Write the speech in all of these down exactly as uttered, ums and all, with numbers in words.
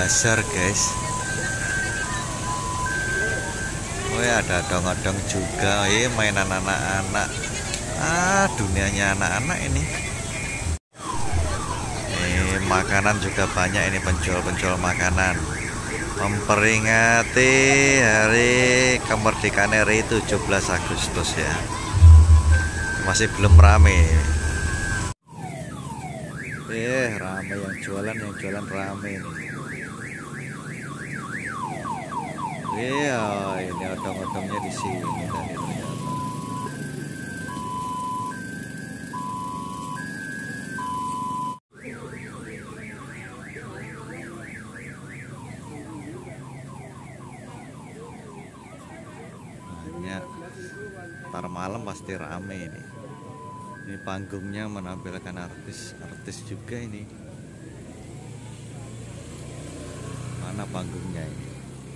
bazar guys. Oh ya, ada dong-dong juga. Eh, mainan anak-anak. Ah, dunianya anak-anak ini. Eh, makanan juga banyak ini, penjual-penjual makanan. Memperingati hari kemerdekaan R I tujuh belas Agustus ya. Masih belum rame. Eh, rame yang jualan, yang jualan rame ini. Iya, ini odong-odongnya di sini tadi ternyata. Banyak. Ntar malam pasti rame ini. Ini panggungnya menampilkan artis-artis juga ini. Mana panggungnya ini?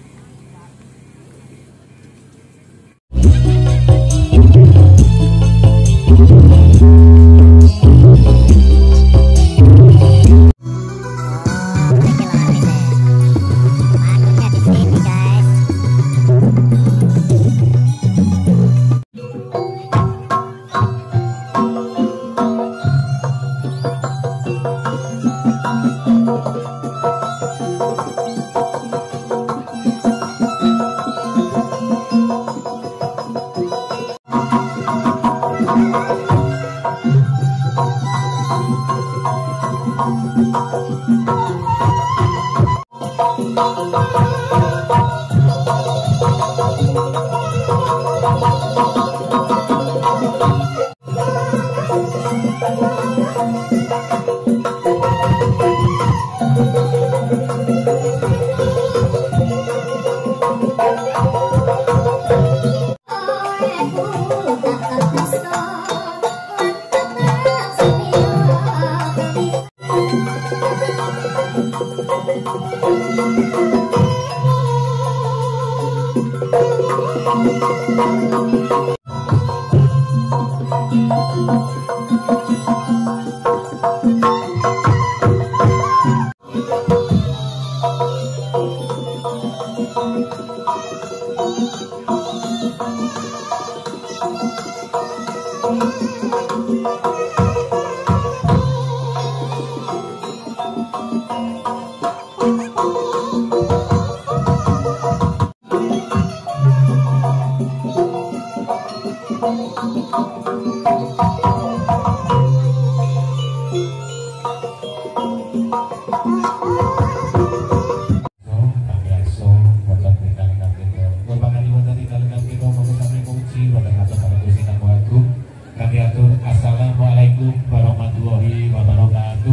Assalamualaikum warahmatullahi wabarakatuh.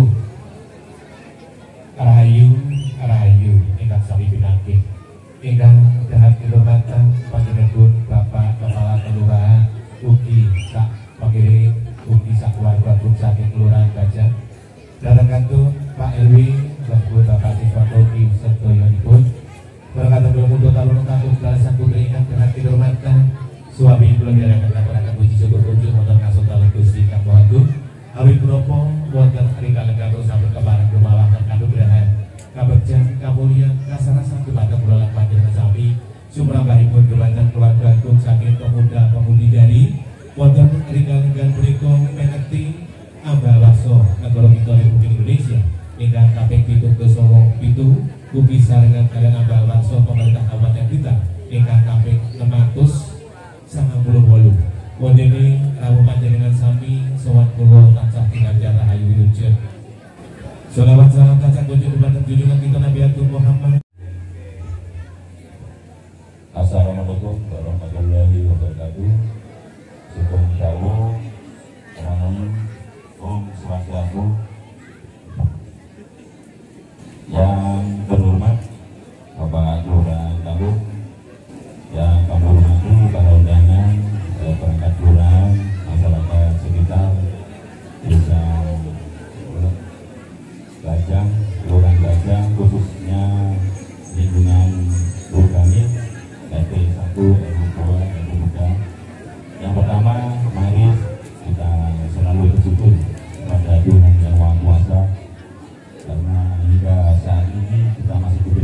Rahayu, rahayu, ingkang sami pinanggih, ingkang dahat kehormatan panjenengan Bapak Kepala Kelurahan, ugi sak penggiring, ugi sak keluarga saking Kelurahan Gajah, datangkanipun Pak Elwi, Bapak Bapak Siswatowi sedoyonipun, berkata belum untuk taruna kanggo balasan putri ingkang dahat kehormatan, suami belum diadakan laporan puji syukur kunjung wonten kasuntalan Gusti Kang Agung. Awit menapa wonten rikala kanggo sampun kepareng rumawaken kanugrahan kabegjan kamulyan kasarasan dumateng kula lan panjenengan sami sumrambahipun dumateng keluarga agung saking pemuda pemudi dari wonten rikala punika mengerti ambal waso negara kita Republik Indonesia ingkang kaping pitung dasa pitu ugi sarengan kaliyan ambal waso pemerintah kabupaten kita ingkang kaping enam atus sangang puluh wolu. Wondene rawuh panjenengan sami sowan kula tansah kinanjar rahayu wilujeng. Shalawat salam tansah kunjuk dumateng junjungan kita Nabi Agung Muhammad. Assalamualaikum warahmatullahi wabarakatuh. Sugeng dawuh Om Om Swastiastu. Yang terhormat Bapak Kelurahan Tanggung, yang kami hormati para undangan, perangkat kelurahan, masyarakat sekitar desa Gajah, Kelurahan Gajah, khususnya lingkungan organik R T satu, R T dua, R T tiga. Yang pertama, mari kita selalu bersyukur kepada Tuhan Yang Maha Kuasa karena hingga saat ini kita masih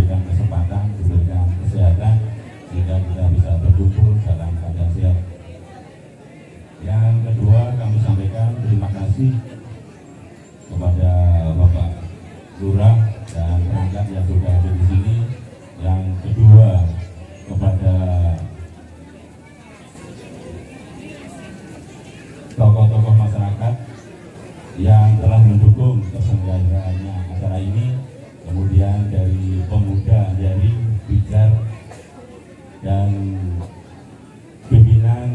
lurah dan perangkat yang sudah ada di sini. Yang kedua, kepada tokoh-tokoh masyarakat yang telah mendukung terselenggaraannya acara ini, kemudian dari pemuda dari Bijar dan pimpinan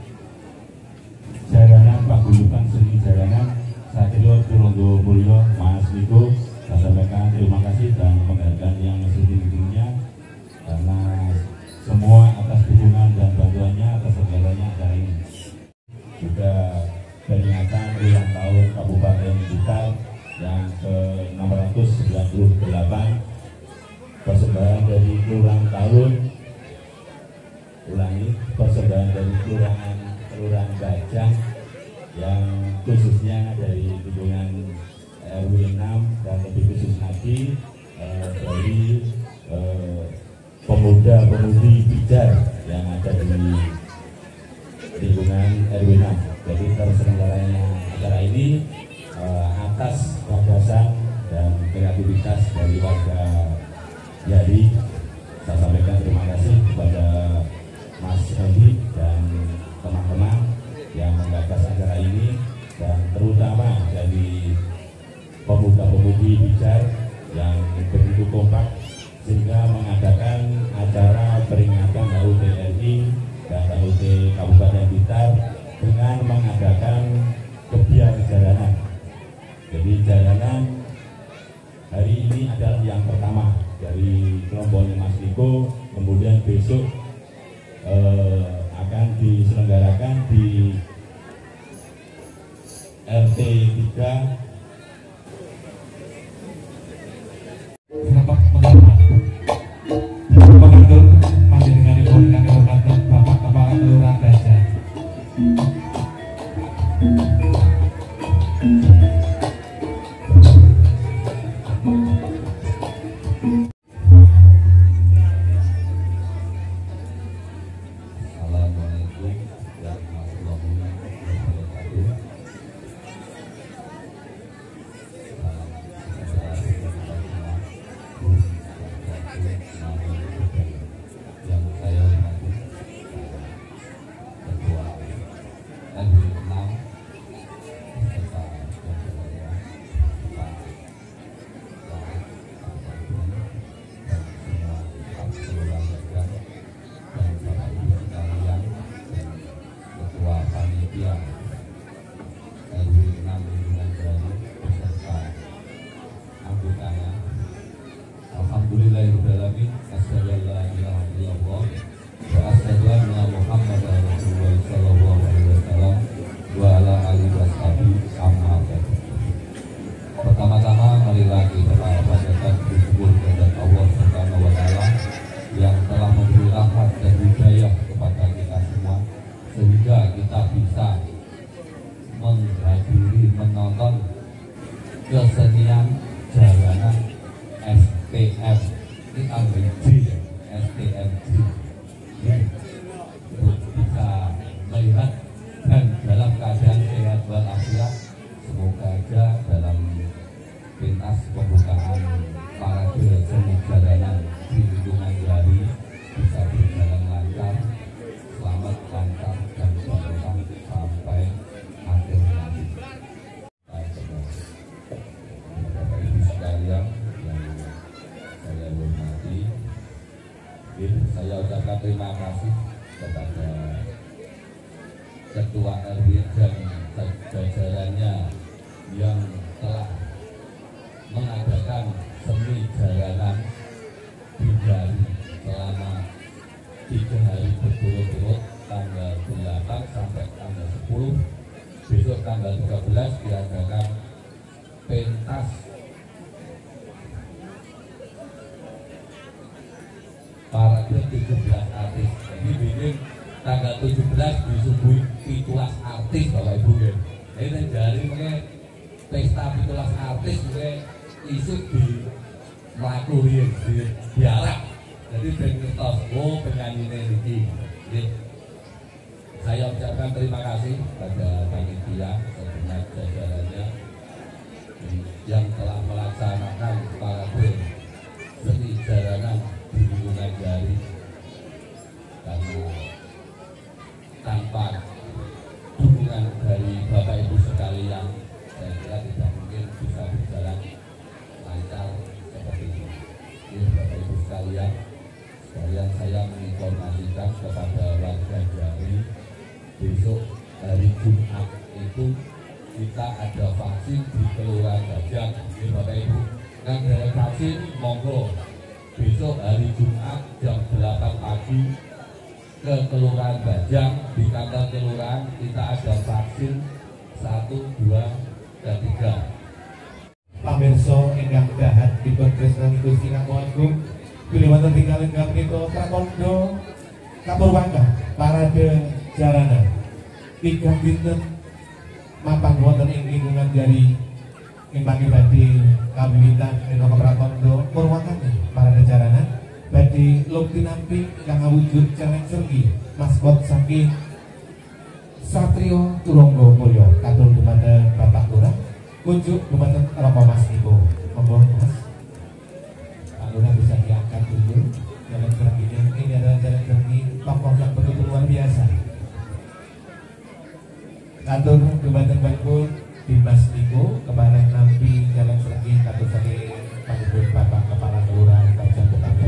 Jaranan Paguyuban Seni Jaranan Satrio Turunggo Mulyo, Mas Niko, saya sampaikan terima kasih dan penghargaan yang setinggi-tingginya karena semua atas dukungan dan bantuannya atas segalanya acara ini. Juga peringatan ulang tahun Kabupaten Blitar yang ke enam ratus sembilan puluh delapan, persembahan dari ulang tahun ulangi persembahan dari kelurahan kelurahan Bajang yang khususnya dari lingkungan R W enam dan lebih khusus lagi eh, dari eh, pemuda-pemudi Bijar yang ada di lingkungan R W enam. Jadi terselenggaranya acara ini eh, atas gagasan dan kreativitas dari warga Yadi. Saya sampaikan terima kasih kepada Mas Hendi dan teman-teman yang menggagas acara ini, dan terutama dari pemuda-pemudi Bijar yang begitu kompak sehingga mengadakan acara peringatan H U T R I dan H U T Kabupaten Blitar dengan mengadakan kebiar jalanan. Jadi jalanan hari ini adalah yang pertama dari kelompoknya Mas Niko, kemudian besok eh, akan diselenggarakan di R T tiga Bapak Menggabung Pengatur Panjenengan Ibu Kang Kabupaten Bapak Kepala Kelurahan Bajang. Assalamualaikum warahmatullahi wabarakatuh. Yang saya hormati Ketua R W enam beserta jajarannya, Pak Camat, Pak Bupati, dan semua Pak Kelurahan Bajang, dan Bapak Ibu sekalian, dan Ketua Panitia R W enam Lingkungan Jari beserta anggotanya. Alhamdulillahirrahmanirrahim. Asyhadu an la ilaha illallah wa asyhadu anna Muhammadar Rasulullah sallallahu alaihi wasallam wa ala alihi washabihi amma ba'du. Pertama-tama marilah kita panjatkan syukur kepada Allah Subhanahu wa taala yang telah memberi rahmat dan hidayah kepada kita semua sehingga kita bisa menghadiri menonton kesenian jalanan S T M ini ambil J S T M J ya, untuk bisa melihat dan dalam keadaan sehat walafiat. Semoga aja dalam pentas pembukaan parade seni jalanan di lingkungan Jari bisa berjalan lancar, selamat, lancar, dan barokah sampai akhir nanti. Bapak Ibu sekalian yang saya hormati, saya ucapkan terima kasih kepada Ketua R W dan jajarannya yang telah mengadakan seni jalanan di Jari selama tiga hari berturut-turut, tanggal delapan sampai tanggal sepuluh. Besok tanggal tiga belas diadakan pentas parade tujuh belas artis. Jadi bikin tanggal tujuh belas disuguhi pitulas artis Bapak Ibu ya. Ini Jari mungkin pesta pitulas artis mungkin isu di melakukan di diarah. Jadi pengertos oh penyanyi ini. Saya ucapkan terima kasih pada panitia segenap jajarannya yang telah melaksanakan sekalian, sekalian saya menginformasikan kepada warga Jambi, besok hari Jumat itu kita ada vaksin di Kelurahan Bajang. Ini Bapak Ibu, yang dari vaksin monggo besok hari Jumat jam delapan pagi ke Kelurahan Bajang. Di kantor kelurahan kita ada vaksin satu, dua, dan tiga. Pamirsa ingkang dahat dipun tresnani Gusti Kang Agung, bilih wonten tinggal ingkang menika prakondo kapurwangkah parade jalanan tiga dinten mapan wonten ing lingkungan Jari ing pagi badhe kawiwitan minangka prakondo purwakane parade jalanan badhe lukti nampi ingkang awujud celeng sergi maskot saking Satrio Turangga Mulya katur dumateng Bapak Lurah kunjuk dumateng Romo Mas Ibu. Monggo Mas, Pak Lurah bisa diangkat dulu. Jalan serginya ini adalah jalan sergi tokoh yang begitu luar biasa. Katur dumateng Bapak Dimas Ibu kepada nampi jalan sergi katur saking Panipun Bapak Kepala Kelurahan Bajang Betapel.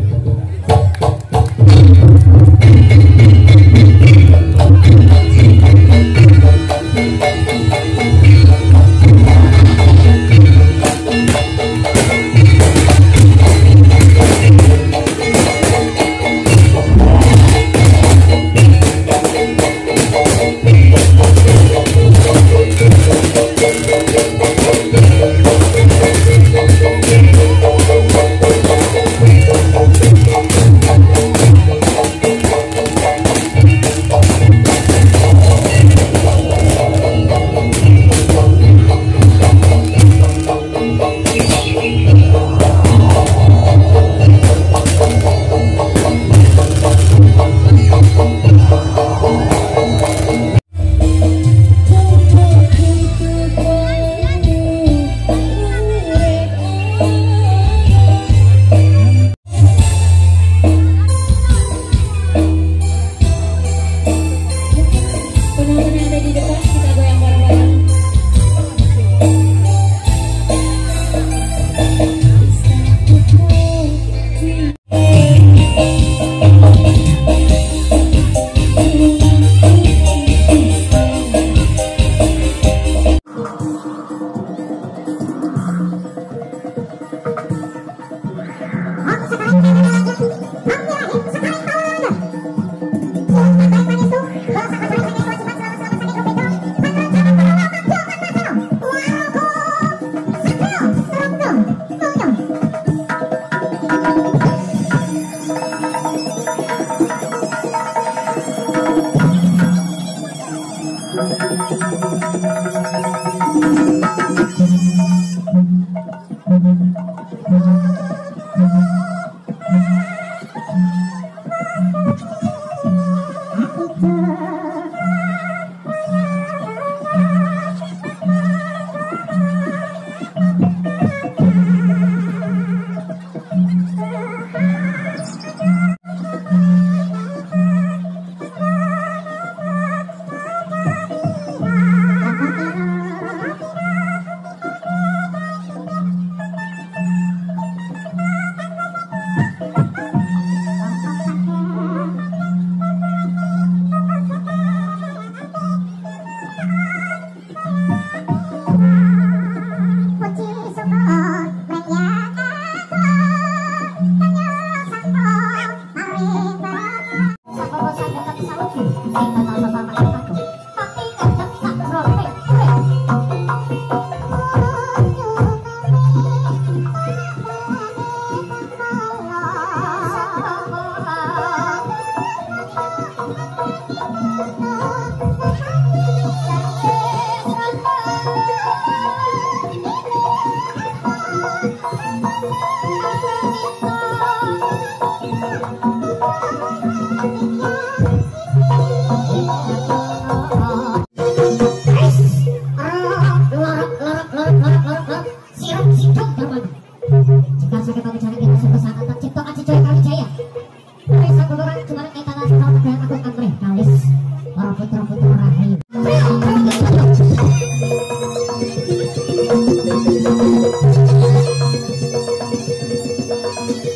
Thank you.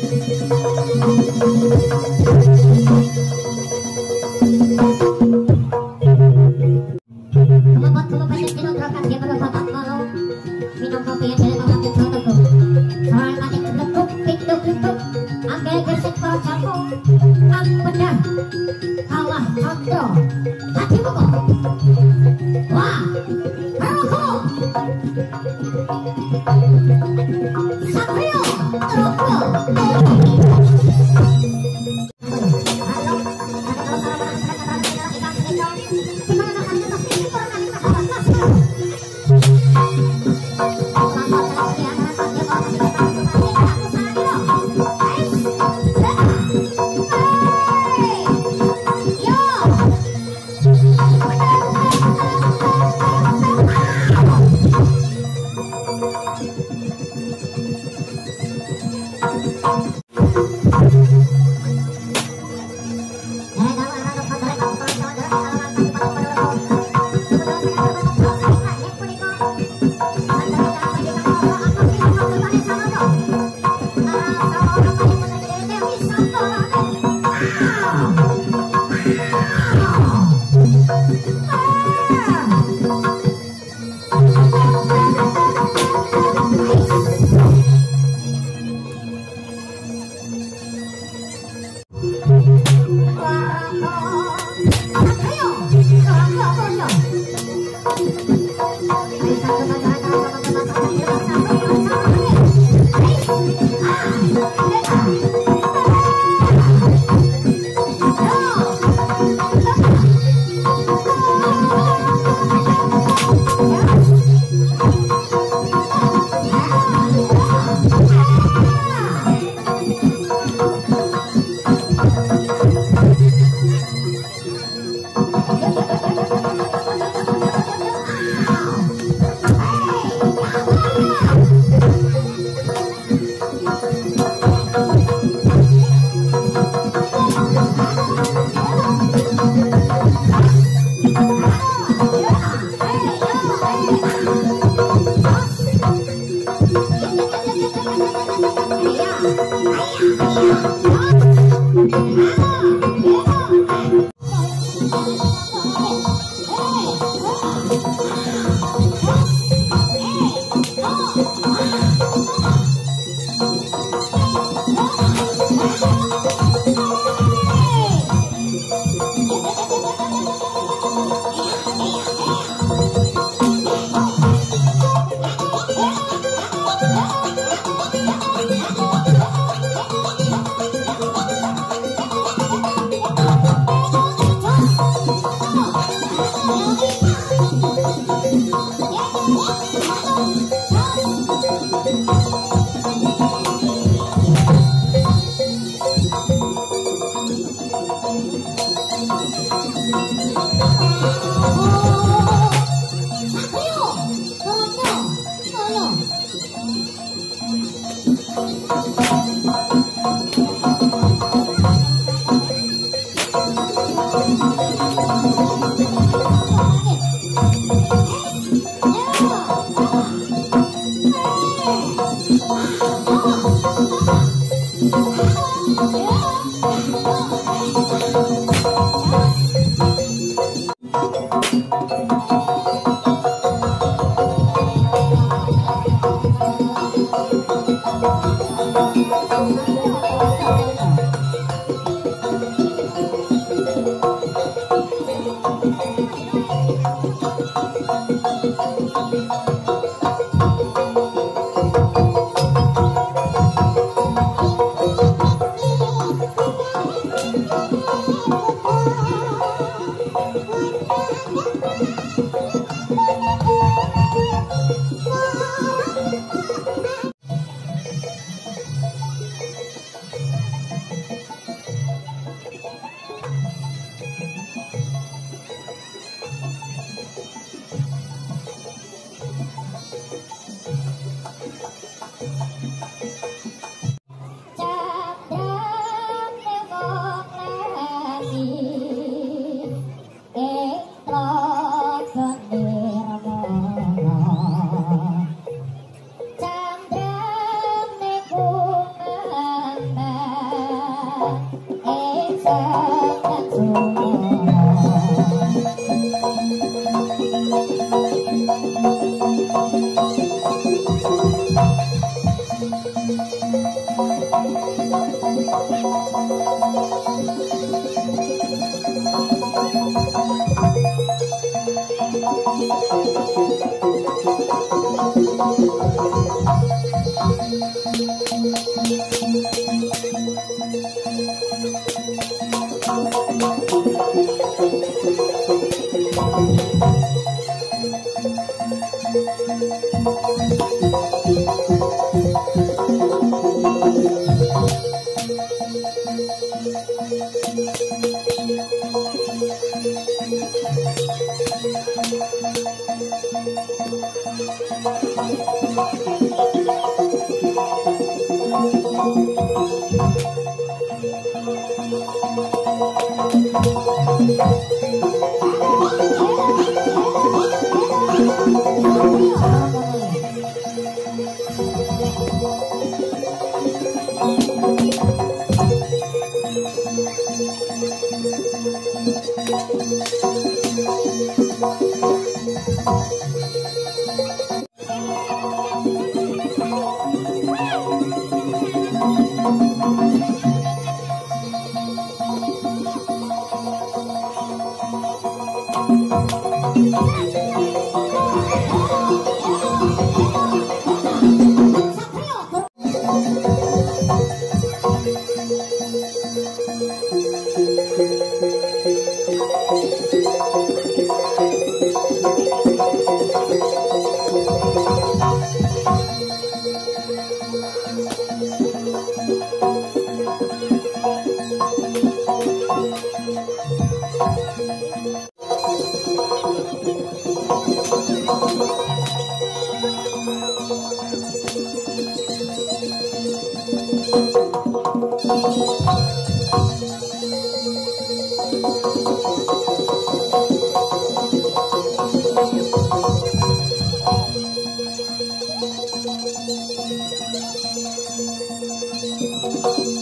Thank you.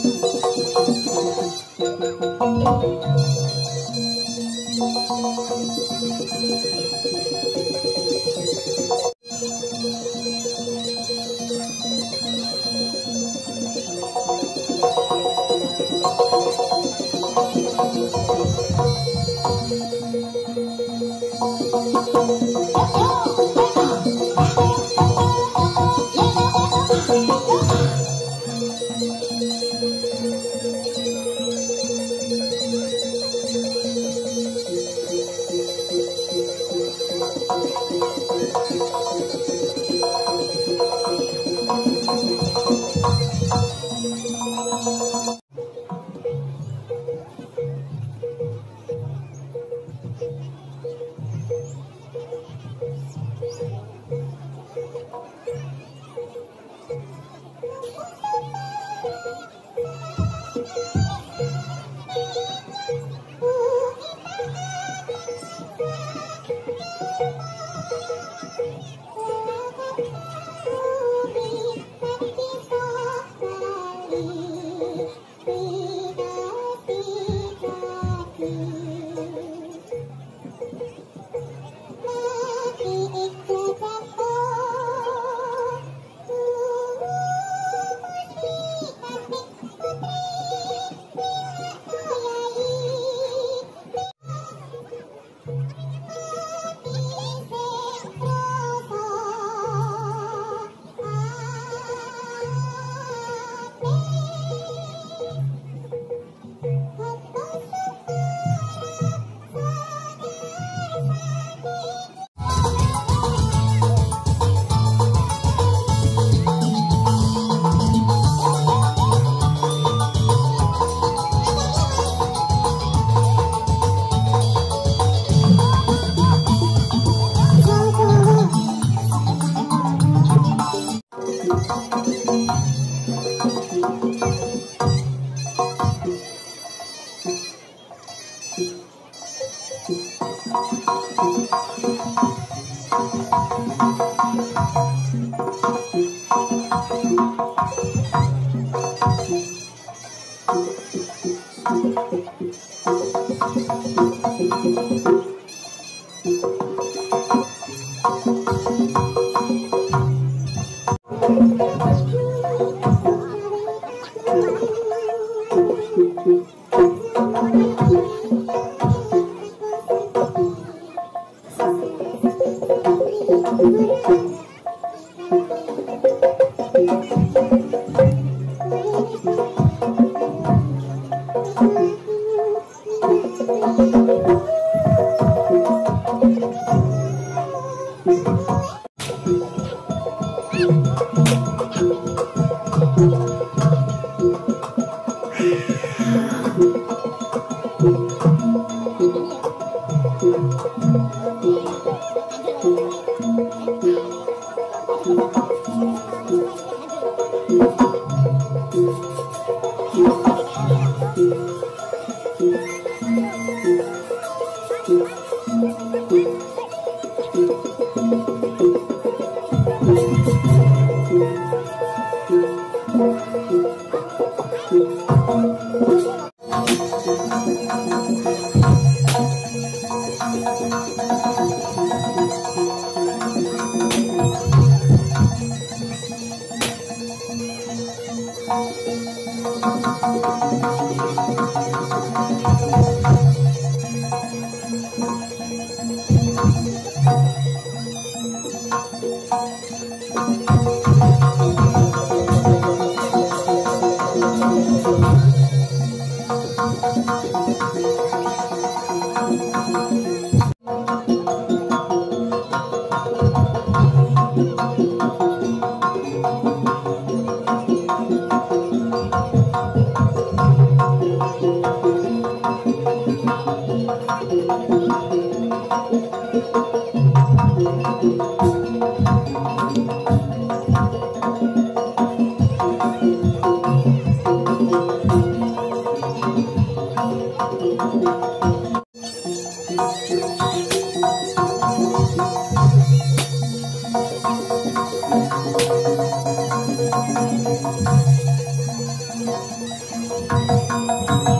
Thank you.